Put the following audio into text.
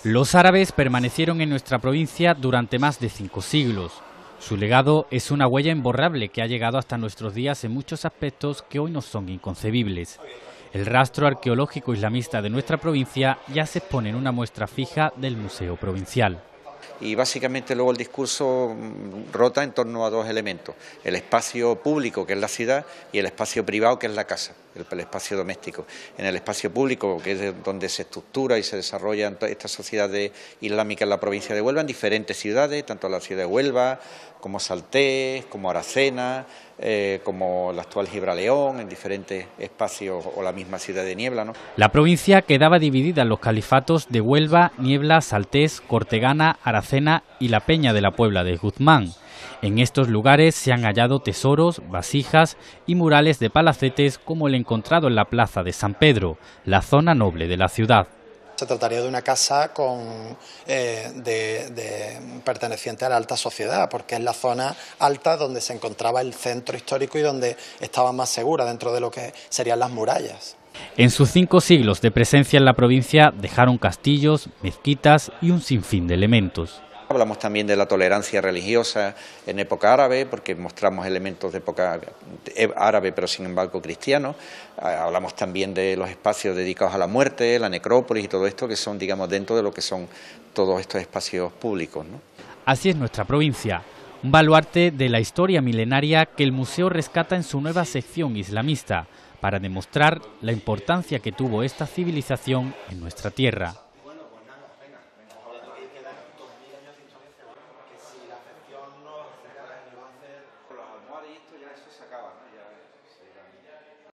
Los árabes permanecieron en nuestra provincia durante más de 5 siglos. Su legado es una huella imborrable que ha llegado hasta nuestros días en muchos aspectos que hoy nos son inconcebibles. El rastro arqueológico islamista de nuestra provincia ya se expone en una muestra fija del Museo Provincial. Y básicamente luego el discurso rota en torno a dos elementos: el espacio público, que es la ciudad, y el espacio privado, que es la casa, el espacio doméstico. En el espacio público, que es donde se estructura y se desarrolla esta sociedad islámica en la provincia de Huelva, en diferentes ciudades, tanto la ciudad de Huelva como Saltés, como Aracena, como la actual Gibraleón, en diferentes espacios, o la misma ciudad de Niebla, ¿no? La provincia quedaba dividida en los califatos de Huelva, Niebla, Saltés, Cortegana, Aracena y la Peña de la Puebla de Guzmán. En estos lugares se han hallado tesoros, vasijas y murales de palacetes como el encontrado en la plaza de San Pedro, la zona noble de la ciudad. Se trataría de una casa perteneciente a la alta sociedad, porque es la zona alta donde se encontraba el centro histórico y donde estaba más segura dentro de lo que serían las murallas. En sus 5 siglos de presencia en la provincia dejaron castillos, mezquitas y un sinfín de elementos. Hablamos también de la tolerancia religiosa en época árabe, porque mostramos elementos de época árabe, pero sin embargo cristianos. Hablamos también de los espacios dedicados a la muerte, la necrópolis y todo esto, que son, digamos, dentro de lo que son todos estos espacios públicos, ¿no? Así es nuestra provincia, un baluarte de la historia milenaria que el museo rescata en su nueva sección islamista, para demostrar la importancia que tuvo esta civilización en nuestra tierra.